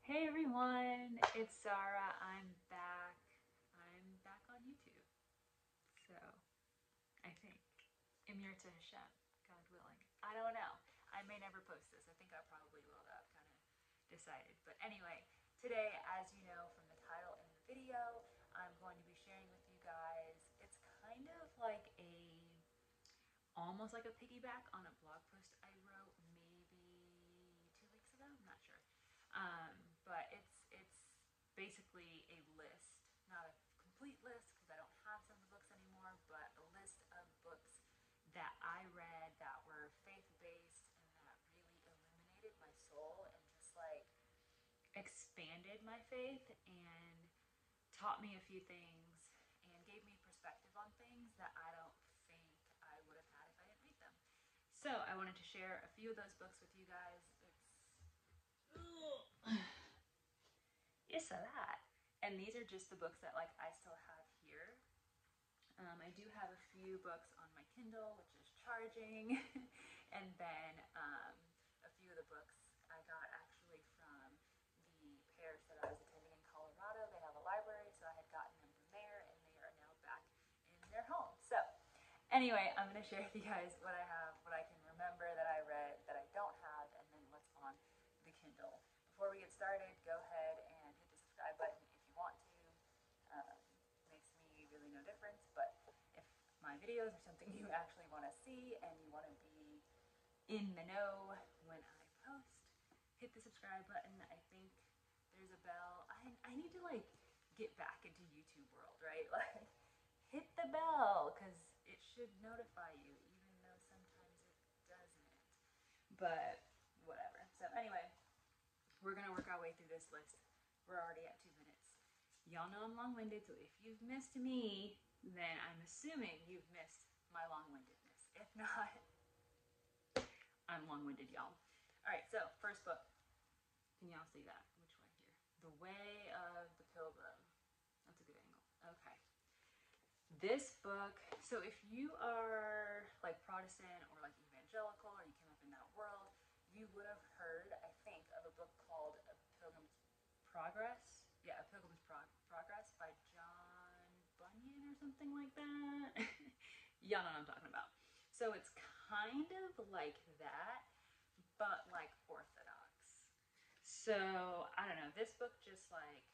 Hey everyone, it's Sarah. I'm back. I'm back on YouTube. So, I think. Emir to Hashem, God willing. I don't know. I may never post this. I think I probably will. I've kind of decided. But anyway, today, as you know from the title and the video, I'm going to be sharing with you guys. It's kind of like almost like a piggyback on a blog post I wrote maybe 2 weeks ago. I'm not sure. But it's basically a list, not a complete list because I don't have some of the books anymore, but a list of books that I read that were faith-based and that really illuminated my soul and just like expanded my faith and taught me a few things and gave me perspective on things that I don't think I would have had if I didn't read them. So I wanted to share a few of those books with you guys. It's a lot. And these are just the books that like I still have here. I do have a few books on my Kindle, which is charging, and then a few of the books I got actually from the parish that I was attending in Colorado. They have a library, so I had gotten them from there, and they are now back in their home. So anyway, I'm going to share with you guys what I have, what I can remember that I read that I don't have, and then what's on the Kindle. Before we get started, go ahead and hit the subscribe button if you want to. Makes me really no difference, but if my videos are something you actually want to see and you want to be in the know when I post, hit the subscribe button. I think there's a bell. I need to like get back into YouTube world, right? Like hit the bell because it should notify you even though sometimes it doesn't. But whatever. So anyway, we're gonna work our way through this list. We're already at 2 minutes. Y'all know I'm long-winded, so if you've missed me, then I'm assuming you've missed my long-windedness. If not, I'm long-winded, y'all. All right, so first book. Can y'all see that? Which way here? The Way of the Pilgrim. That's a good angle. Okay. This book, so if you are like Protestant or like evangelical or you came up in that world, you would have heard, I think, of a book called A Pilgrim's Progress. Yeah, A Pilgrim's Progress by John Bunyan or something like that. Y'all know what I'm talking about. So it's kind of like that, but like Orthodox. So I don't know. This book just like,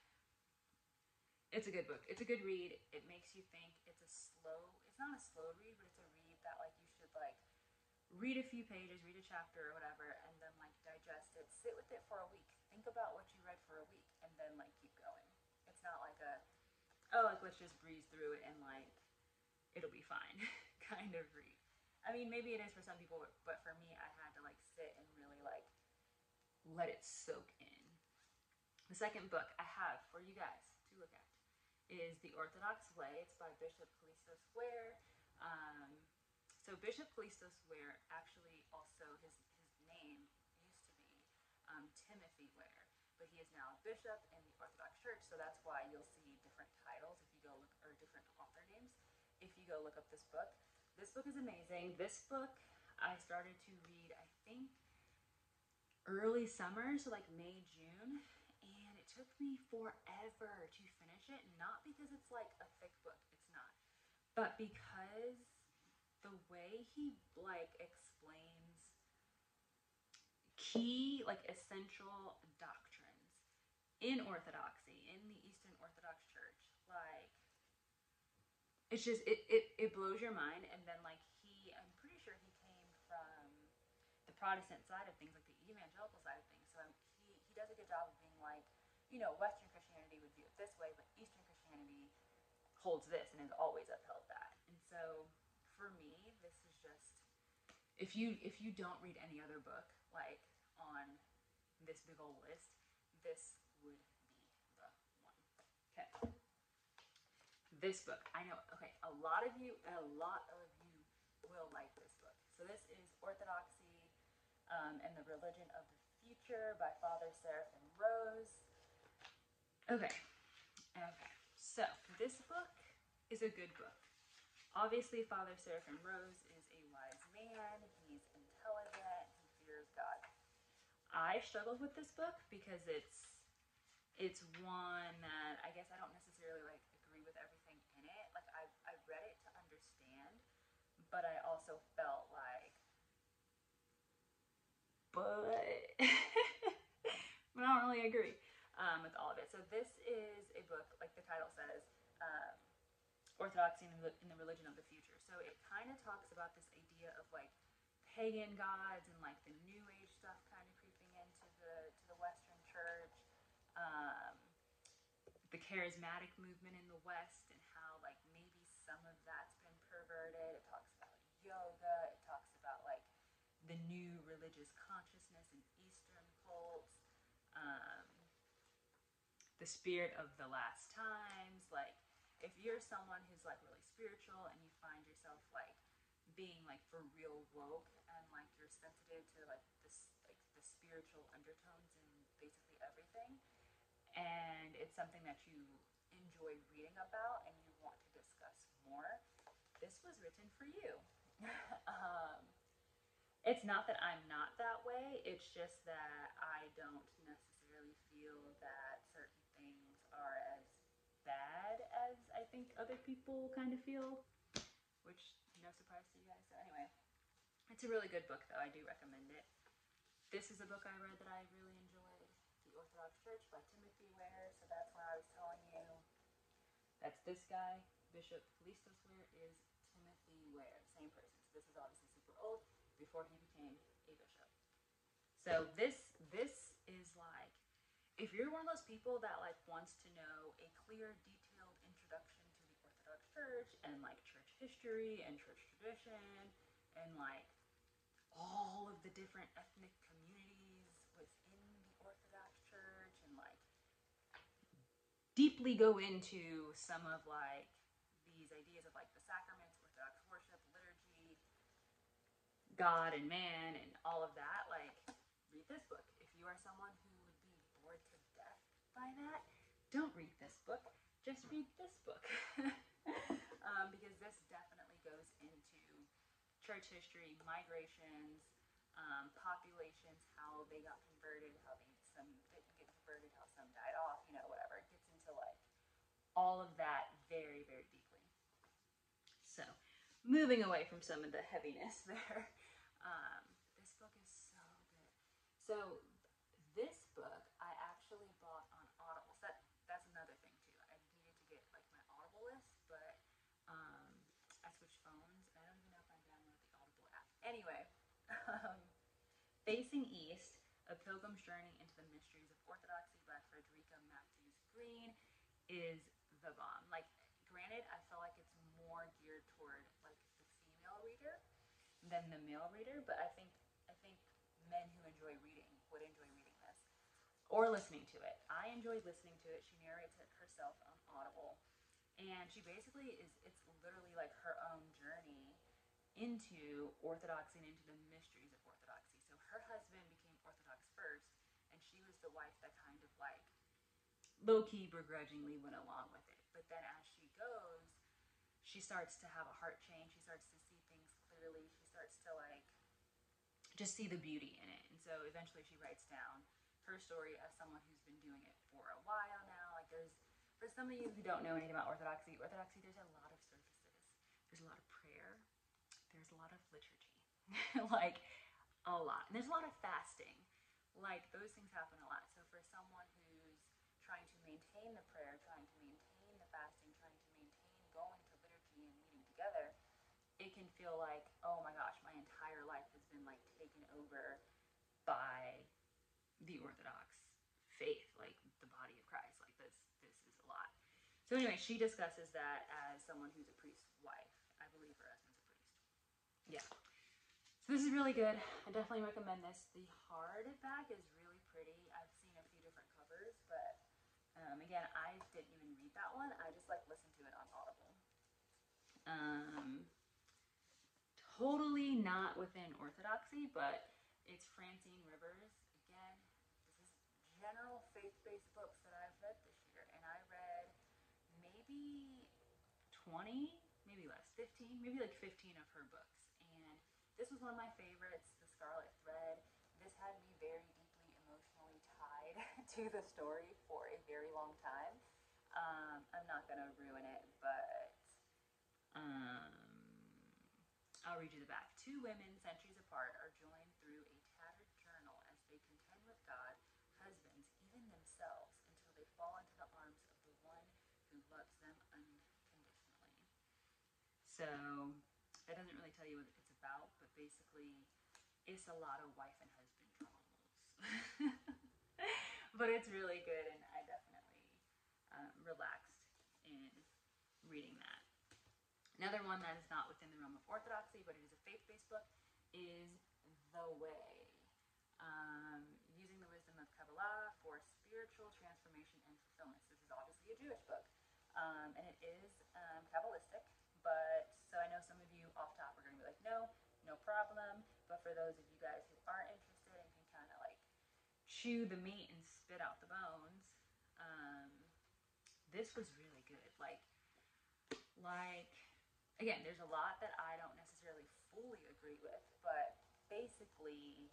it's a good book. It's a good read. It makes you think. It's not a slow read, but it's a read that like you should like read a few pages, read a chapter or whatever, and then like digest it, sit with it for a week, think about what you read for a week, and then like keep going. It's not like like let's just breeze through it and like it'll be fine kind of read. I mean, maybe it is for some people, but for me, I had to like sit and really like let it soak in. The second book I have for you guys to look at is The Orthodox Way. It's by Bishop Callistos Ware. So Bishop Callistos Ware actually also, his name used to be Timothy Ware, but he is now a bishop in the Orthodox Church, so that's why you'll see different titles if you go look, or different author names if you go look up this book. This book is amazing. This book I started to read, I think, early summer, so like May, June, and it took me forever to finish it, not because it's like a thick book, it's not, but because the way he like explains key like essential doctrines in Orthodoxy, in the Eastern Orthodox Church, like it's just it blows your mind. And then like I'm pretty sure he came from the Protestant side of things, like the evangelical side of things, so he does a good job of being like, you know, Western Christianity would view it this way, but Eastern Christianity holds this and has always upheld that. And so for me, this is just, if you don't read any other book like on this big old list, this would be the one. Okay. This book, I know, okay, a lot of you will like this book. So this is Orthodoxy and the Religion of the Future by Father Seraphim Rose. Okay. So this book is a good book. Obviously, Father Seraphim Rose is a wise man. He's intelligent. He fears God. I struggled with this book because it's it's one that I guess I don't necessarily like agree with everything in it. Like I read it to understand, but I also felt like, but but I don't really agree with all of it. So this is a book, like the title says, um, Orthodoxy in the Religion of the Future. So it kind of talks about this idea of like pagan gods and like the New Age stuff kind of creeping into the Western Church, um, the charismatic movement in the West, and how like maybe some of that's been perverted. It talks about yoga. It talks about like the new religious consciousness in Eastern cults. Um, the spirit of the last times. Like, if you're someone who's like really spiritual and you find yourself like being like for real woke and like you're sensitive to like the spiritual undertones in basically everything, and it's something that you enjoy reading about and you want to discuss more, this was written for you. um, it's not that I'm not that way, it's just that I don't necessarily feel that certain things are as bad as I think other people kind of feel, which no surprise to you guys. So anyway, it's a really good book though. I do recommend it. This is a book I read that I really enjoyed, The Orthodox Church by Timothy Ware. So that's where I was telling you. That's this guy. Bishop Listos Ware is Timothy Ware, same person. So this is obviously super old, before he became a bishop. So this is like, if you're one of those people that like wants to know a clear, detailed introduction to the Orthodox Church and like church history and church tradition and like all of the different ethnic communities within the Orthodox Church, and like deeply go into some of like these ideas of like the sacraments, Orthodox worship, liturgy, God and man, and all of that, like, read this book. If you are someone who would be bored to death by that, don't read this book. Just read this book. Because this definitely goes into church history, migrations, populations, how they got converted, how they some didn't get converted, how some died off, you know, whatever. It gets into like all of that very, very deeply. So, moving away from some of the heaviness there, this book is so good. So, this book I actually bought on Audible. So that's another thing too. I needed to get like my Audible list, but I switched phones. I don't even know if I downloaded the Audible app. Anyway, Facing East: A Pilgrim's Journey into the Mysteries of Orthodoxy by Frederica Matthews Green is the bomb. Like, granted, I feel like it's more geared toward like the female reader than the male reader, but I think men who enjoy reading would enjoy reading this or listening to it. I enjoyed listening to it. She narrates it herself on Audible, and she basically it's literally like her own journey into Orthodoxy and into the mysteries of Orthodoxy. So her husband became Orthodox first, and she was the wife that kind of like low-key begrudgingly went along with it. But then as she goes, she starts to have a heart change. She starts to see things clearly. She starts to like just see the beauty in it. And so eventually she writes down her story as someone who's been doing it for a while now. Like, there's, for some of you who don't know anything about Orthodoxy, there's a lot of services. There's a lot of prayer. There's a lot of liturgy. Like, a lot. And there's a lot of fasting. Like, those things happen a lot. So for someone who's trying to maintain the prayer, trying to maintain the fasting, trying to maintain going to liturgy and meeting together, it can feel like, oh my gosh, my entire life has been like taken over by the Orthodox faith, like the body of Christ. Like, this is a lot. So anyway, she discusses that as someone who's a priest's wife. I believe her husband's a priest. Yeah. So this is really good. I definitely recommend this. The hardback is really pretty. I've seen a few different covers, but again, I didn't even read that one. I just like listened to it on Audible. Totally not within Orthodoxy, but it's Francine Rivers. Again, this is general faith-based books that I've read this year, and I read maybe 20, maybe less, 15, maybe like 15 of her books. And this was one of my favorites, The Scarlet Thread. This had me very deeply emotionally tied to the story for a very long time. I'm not going to ruin it, but um, I'll read you the back. Two women, centuries apart, are joined through a tattered journal as they contend with God, husbands, even themselves, until they fall into the arms of the one who loves them unconditionally. So, it doesn't really tell you what it's about, but basically, it's a lot of wife and husband dramas. But it's really good, and I definitely relaxed in reading that. Another one that is not within the realm of orthodoxy, but it is a faith-based book, is The Way. Using the wisdom of Kabbalah for spiritual transformation and fulfillment. So this is obviously a Jewish book, and it is Kabbalistic, but so I know some of you off top are going to be like, no, no problem, but for those of you guys who are interested and can kind of like chew the meat and spit out the bones, this was really good. Like again, there's a lot that I don't necessarily fully agree with, but basically,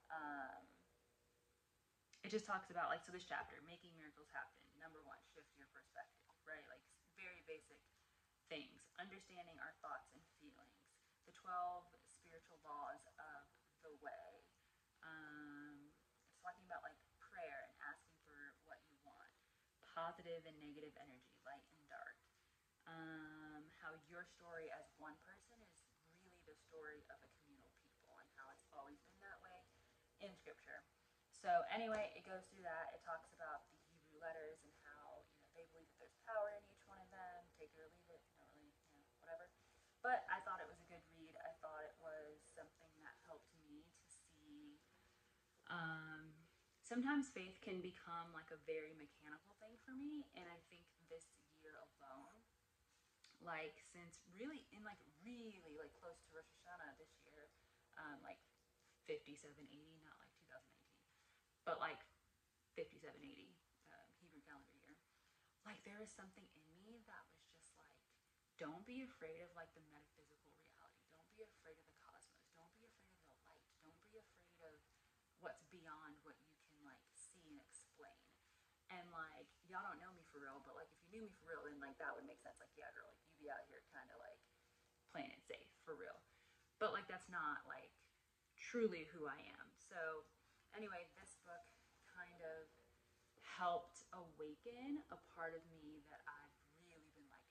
it just talks about like, so this chapter, making miracles happen. Number one, shift your perspective, right? Like very basic things, understanding our thoughts and feelings, the 12 spiritual laws of the way. It's talking about like prayer and asking for what you want, positive and negative energy, light and dark. How your story as one person is really the story of a communal people, and how it's always been that way in scripture. So anyway, it goes through that. It talks about the Hebrew letters and how, they believe that there's power in each one of them. Take it or leave it. Not really, whatever. But I thought it was a good read. I thought it was something that helped me to see. Sometimes faith can become like a very mechanical thing for me, and I think this year alone, like since really in like really like close to Rosh Hashanah this year, like 5780, not like 2019, but like 5780 Hebrew calendar year. Like there was something in me that was just like, don't be afraid of like the metaphysical reality. Don't be afraid of the cosmos. Don't be afraid of the light. Don't be afraid of what's beyond what you can like see and explain. And like, y'all don't know me for real, but like if you knew me for real, then like that would make sense. Like, yeah, girl, like you be out here kind of like playing it safe for real. But like that's not like truly who I am. So anyway, this book kind of helped awaken a part of me that I've really been like,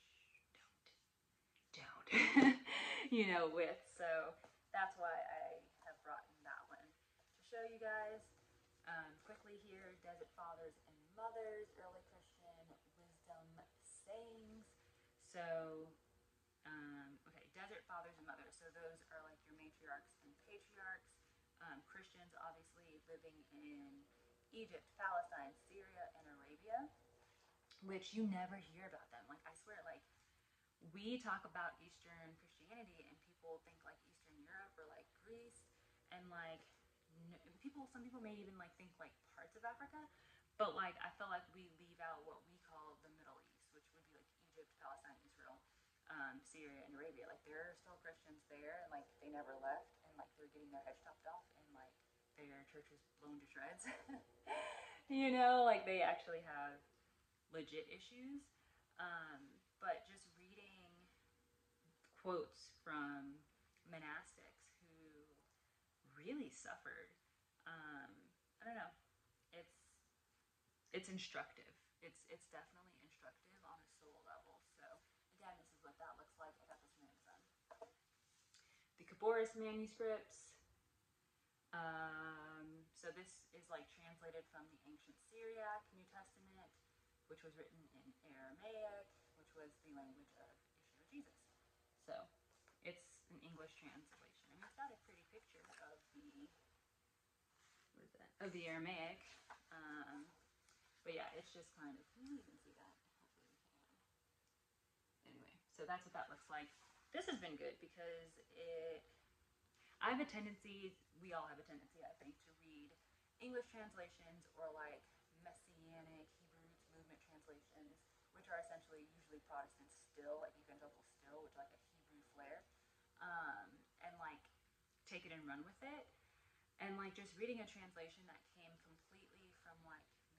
don't, with. So that's why I have brought in that one to show you guys. Quickly here, Desert Fathers and Mothers, Early Christian Wisdom Sayings. So, okay, Desert Fathers and Mothers. So those are like your matriarchs and patriarchs. Christians, obviously, living in Egypt, Palestine, Syria, and Arabia, which you never hear about them. Like, I swear, like, we talk about Eastern Christianity and people think like Eastern Europe or like Greece, and like some people may even like think like parts of Africa, but like I feel like we leave out what we call the Middle East, which would be like Egypt, Palestine, Israel, Syria, and Arabia. Like there are still Christians there, and like they never left, and like they're getting their heads chopped off, and like their church is blown to shreds. Like they actually have legit issues. But just reading quotes from monastics who really suffered, I don't know. It's instructive. It's definitely instructive on a soul level. So again, this is what that looks like. I got this from Amazon. The Khabouris manuscripts. So this is like translated from the ancient Syriac New Testament, which was written in Aramaic, which was the language of Yeshua Jesus. So it's an English translation. And it's got a pretty picture of the, what is that? Of the Aramaic. But yeah, it's just kind of, you can see that. Hopefully we can. Anyway, so that's what that looks like. This has been good because I have a tendency, we all have a tendency, I think, to read English translations or like Messianic Hebrew movement translations, which are essentially usually Protestant still, like evangelical still, which like a Hebrew flair, and like take it and run with it. And like just reading a translation that came completely from like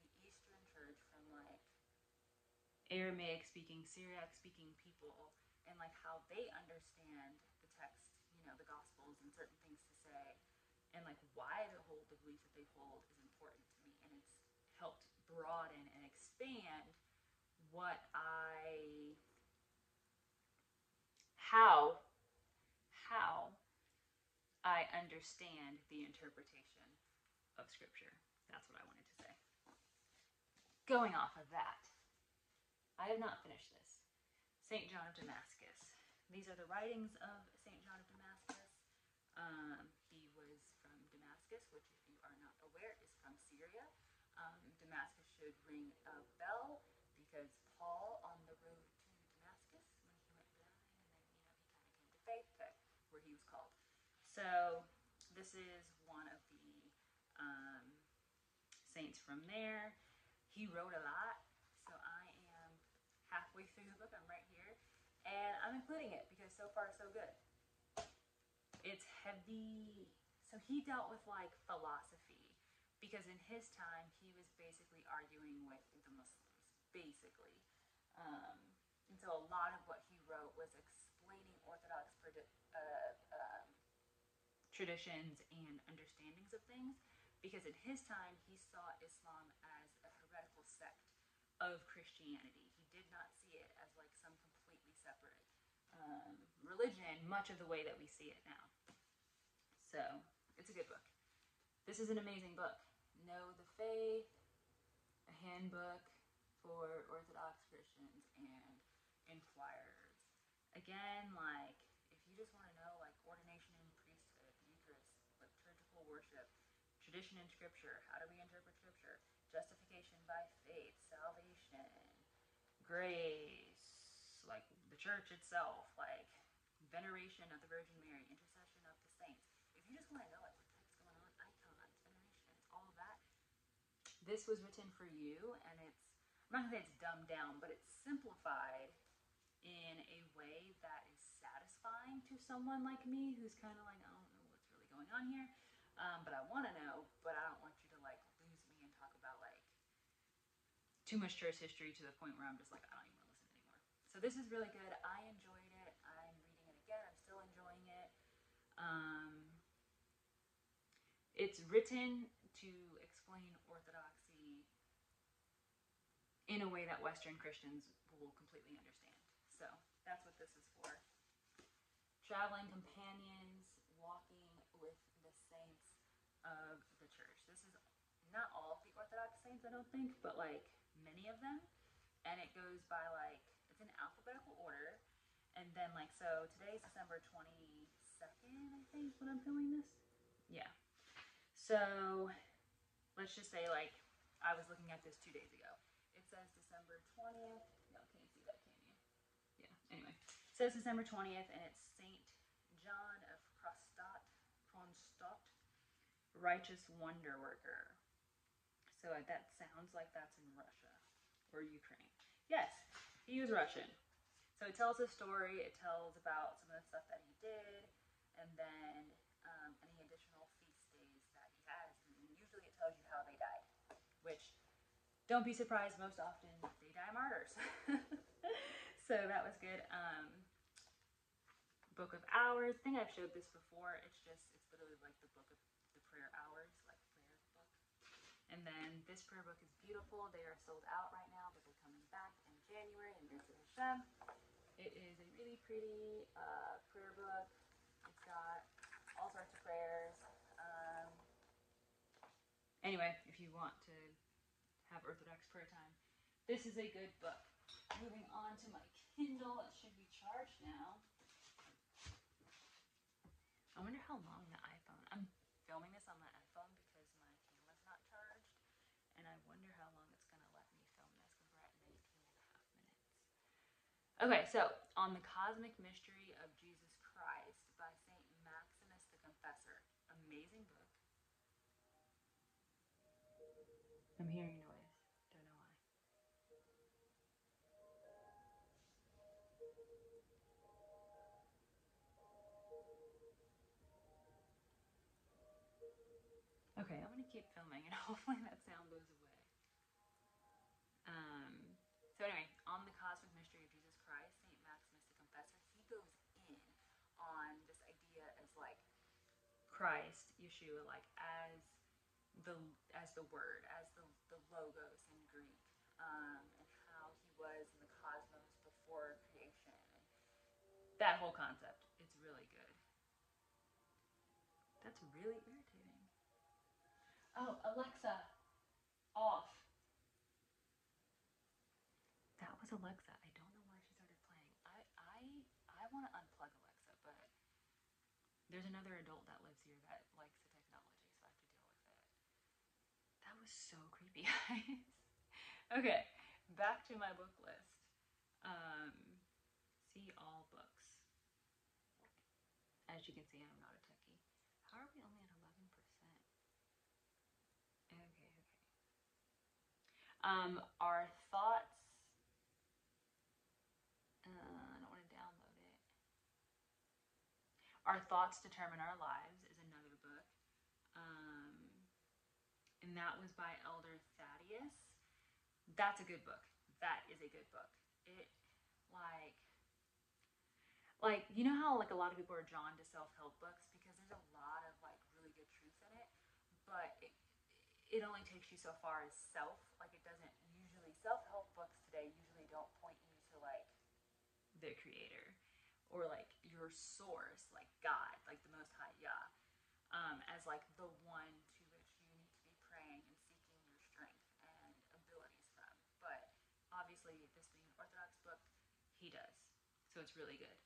Aramaic speaking, Syriac speaking people, and like how they understand the text, the Gospels and certain things to say, and like why they hold the beliefs that they hold is important to me, and it's helped broaden and expand what how I understand the interpretation of Scripture. That's what I wanted to say. Going off of that, I have not finished this. St. John of Damascus. These are the writings of St. John of Damascus. He was from Damascus, which, if you are not aware, is from Syria. Damascus should ring a bell because Paul, on the road to Damascus, when he went blind, and then he kind of came to faith, where he was called. So this is one of the saints from there. He wrote a lot, so I am halfway through the book. I'm right here, and I'm including it because so far so good. It's heavy. So he dealt with like philosophy, because in his time he was basically arguing with the Muslims, basically. And so a lot of what he wrote was explaining Orthodox traditions and understandings of things, because in his time he saw Islam as a heretical sect of Christianity. He did not see it as like some completely separate religion, much of the way that we see it now. So it's a good book. This is an amazing book. Know the Faith, a handbook for Orthodox Christians and inquirers. Again, like, if you just want to know, like, ordination and priesthood, Eucharist, liturgical worship, tradition in Scripture, how do we interpret Scripture, justification by faith, salvation, grace, like the church itself, like veneration of the Virgin Mary, intercession of the saints. If you just want to know like what the heck's going on, icons, venerations, all of that, this was written for you, and it's, I'm not gonna say it's dumbed down, but it's simplified in a way that is satisfying to someone like me who's kind of like, I don't know what's really going on here, but I want to know, but I don't want you to like lose me and talk about like too much church history to the point where I'm just like, I don't even want to listen anymore. So this is really good. I enjoyed it. I'm reading it again. I'm still enjoying it. It's written to explain orthodoxy in a way that Western Christians will completely understand. So that's what this is for. Traveling companions, walking with the saints of the church. This is not all of the Orthodox saints, I don't think, but like many of them. And it goes by like, it's in alphabetical order. And then like, so today's December 22nd, I think, when I'm filming this. Yeah. So let's just say like, I was looking at this 2 days ago. It says December 20th. Y'all can't see that, can you? Yeah, anyway. It says December 20th, and it's St. John of Kronstadt, Righteous Wonder Worker. So that sounds like that's in Russia or Ukraine. Yes, he was Russian. So it tells a story. It tells about some of the stuff that he did, and then any additional feast days that he has. And usually it tells you how they died, which, don't be surprised, most often they die martyrs. So that was good. Book of Hours. I think I've showed this before. It's literally like the book of the prayer hours, like prayer book. And then this prayer book is beautiful. They are sold out right now, but they're coming back in January in Mitzvah Hashem. It is a really pretty prayer book. It's got all sorts of prayers. Anyway, if you want to have Orthodox prayer time, this is a good book. Moving on to my Kindle. It should be charged now. I wonder how long the iPhone, I'm filming this on my iPhone because my camera's not charged, and I wonder how long it's going to let me film this because we're at 19 and a half minutes. Okay, so On the Cosmic Mystery of Jesus Christ by St. Maximus the Confessor. Amazing book. I'm hearing noise. Don't know why. Okay, I'm gonna keep filming and hopefully that sound goes away. So anyway, On Christ, Yeshua, like the the word, as the logos in Greek, and how he was in the cosmos before creation. That whole concept, it's really good. That's really irritating. Oh, Alexa, off. That was Alexa. I don't know why she started playing. I want to unplug Alexa, but there's another adult that lives here that likes the technology, so I have to deal with it. That was so creepy, guys. Okay, back to my book list. See all books. As you can see, I'm not a techie. How are we only at 11%? Okay. Our thoughts. I don't want to download it. Our Thoughts Determine Our Lives is another book. And that was by Elder Thaddeus. That's a good book. That is a good book. It, like you know how like a lot of people are drawn to self-help books because there's a lot of like really good truth in it, but it only takes you so far as self. Like it doesn't usually, self-help books today usually don't point you to like the creator or like your source, like God, like the Most High Yah, as like the one to which you need to be praying and seeking your strength and abilities from. But obviously, this being an Orthodox book, he does, so it's really good.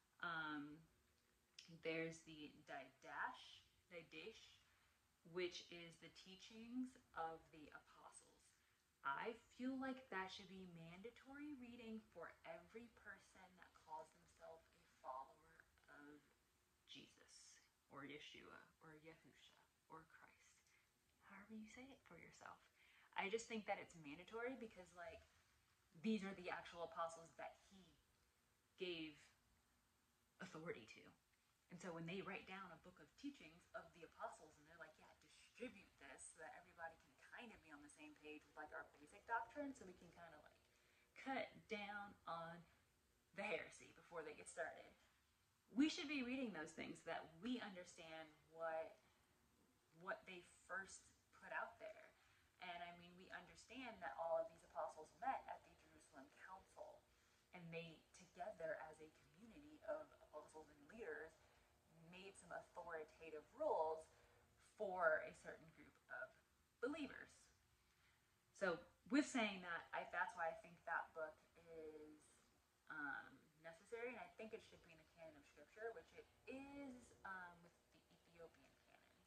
There's the Didash, which is the teachings of the apostles. I feel like that should be mandatory reading for every person that calls themselves a follower of Jesus or Yeshua or Yahusha or Christ, however you say it for yourself. I just think that it's mandatory because like these are the actual apostles that he gave authority to. And so when they write down a book of teachings of the apostles and they're like, yeah, distribute this so that everybody can kind of be on the same page with like our basic doctrine so we can kind of like cut down on the heresy before they get started. We should be reading those things so that we understand what they first put out there. And I mean, we understand that all of these apostles met at the Jerusalem Council, and they together as a community of apostles and leaders made some authoritative rules for a certain group of believers. So with saying that, that's why I think that book is necessary, and I think it should be in the canon of Scripture, which it is with the Ethiopian canon.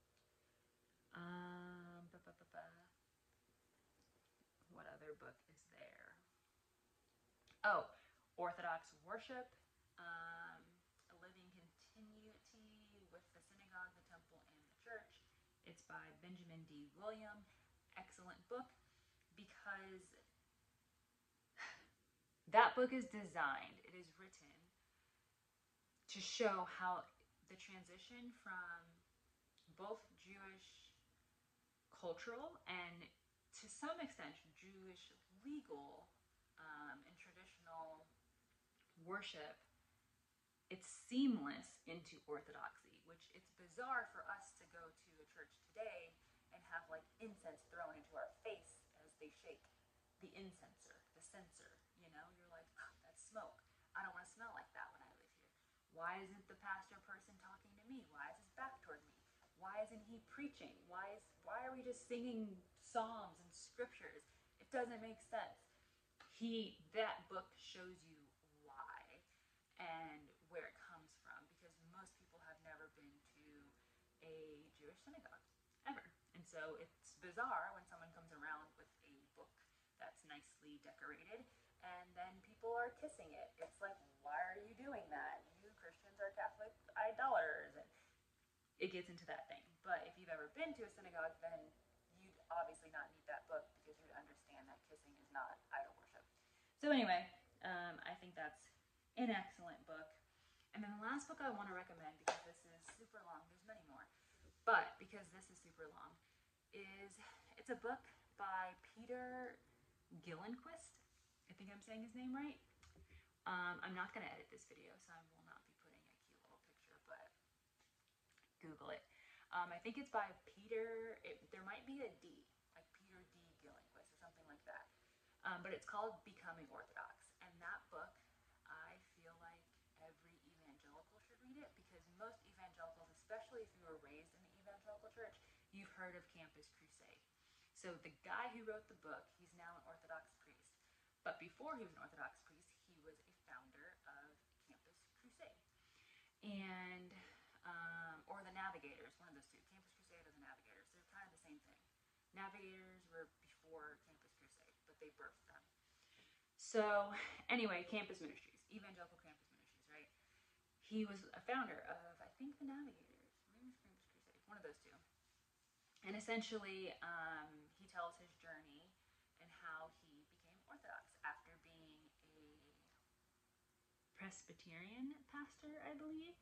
What other book is there? Oh, Orthodox Worship, A Living Continuity with the Synagogue, the Temple, and the Church. It's by Benjamin D. William. Excellent book because that book is designed, it is written to show how the transition from both Jewish cultural and to some extent Jewish legal and traditional worship, it's seamless into Orthodoxy, which it's bizarre for us to go to a church today and have like incense thrown into our face as they shake the incenser, the censer, you know, you're like, oh, that's smoke. I don't want to smell like that when I live here. Why isn't the pastor person talking to me? Why is his back toward me? Why isn't he preaching? Why are we just singing psalms and scriptures? It doesn't make sense. That book shows you why and where it comes from, because most people have never been to a Jewish synagogue ever. And so it's bizarre when someone comes around with a book that's nicely decorated and then people are kissing it. It's like, why are you doing that? You Christians are Catholic idolaters. And it gets into that thing. But if you've ever been to a synagogue, then you'd obviously not need that book because you'd understand that kissing is not idol worship. So anyway, I think that's an excellent book. And then the last book I want to recommend, because this is super long, there's many more, but because this is super long, it's a book by Peter Gillenquist. I think I'm saying his name right. I'm not going to edit this video, so I will not be putting a cute little picture, but Google it. I think it's by Peter, there might be a D, like Peter D. Gillenquist or something like that. But it's called Becoming Orthodox. And that book, I feel like every evangelical should read it, because most evangelicals, especially if you were raised in the evangelical church, you've heard of Campus Crusade. So the guy who wrote the book, he's now an Orthodox priest. But before he was an Orthodox priest, he was a founder of Campus Crusade. And, or the Navigators, one of those two. Campus Crusade or the Navigators. They're kind of the same thing. Navigators were before Campus Crusade, but they birthed them. So, anyway, Campus Ministries, Evangelical Campus Ministries, right? He was a founder of, I think, the Navigators. Maybe it was Campus Crusade, one of those two. And essentially, he tells his journey and how he became Orthodox after being a Presbyterian pastor, I believe.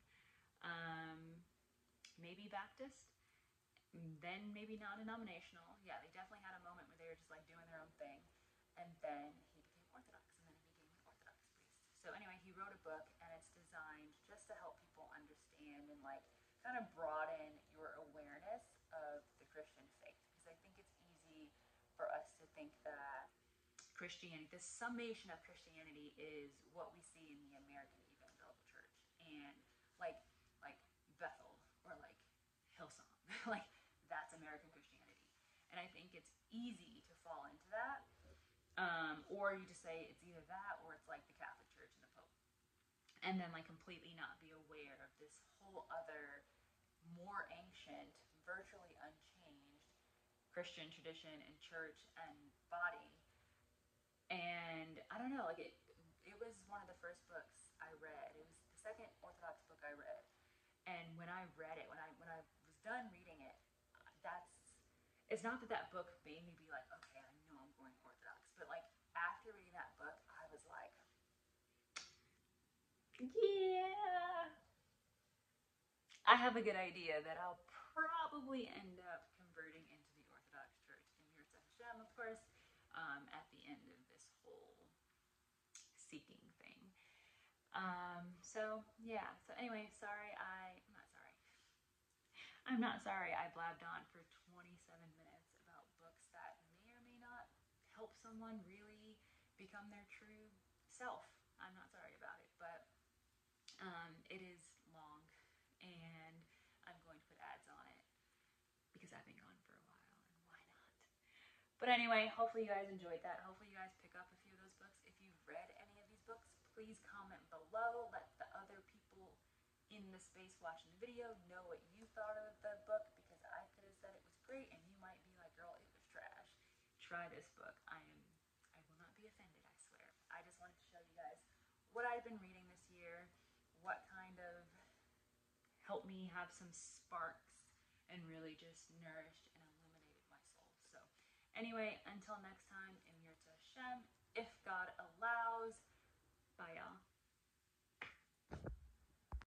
Maybe Baptist. Then maybe non-denominational. Yeah, they definitely had a moment where they were just like doing their own thing. And then he became Orthodox, and then he became an Orthodox priest. So anyway, he wrote a book, and it's designed just to help people understand and like kind of broaden your awareness of the Christian faith. Because I think it's easy for us to think that Christianity, the summation of Christianity, is what we see in the American evangelical church, and like Bethel or like Hillsong, like that's American Christianity. And I think it's easy to fall into that, or you just say it's either that or it's like the Catholic Church and the Pope, and then like completely not be aware of this whole other, more ancient, virtually unchanged Christian tradition and church and body. And I don't know, like it was one of the first books I read. It was the second Orthodox book I read. And when I read it, when I was done reading it, it's not that that book made me be like, okay, I know I'm going Orthodox, but like after reading that book, I was like, yeah, I have a good idea that I'll probably end up converting into the Orthodox Church in Yurtza Hashem, of course, at the end of this whole seeking thing. So yeah, so anyway, I'm not sorry I blabbed on for 27 minutes about books that may or may not help someone really become their true self. I'm not sorry about it, but it is long, and I'm going to put ads on it because I've been gone for a while, and why not? But anyway, hopefully you guys enjoyed that. Hopefully you guys pick up a few of those books. If you've read any of these books, please comment below. Let the other people in the space watching the video know what you thought of the book, because I could have said it was great and you might be like, girl, it was trash. Try this book. I will not be offended, I swear. I just wanted to show you guys what I've been reading this year, what kind of helped me have some sparks and really just nourished and illuminated my soul. So anyway, until next time, Im Yirtzeh Hashem, if God allows, bye y'all.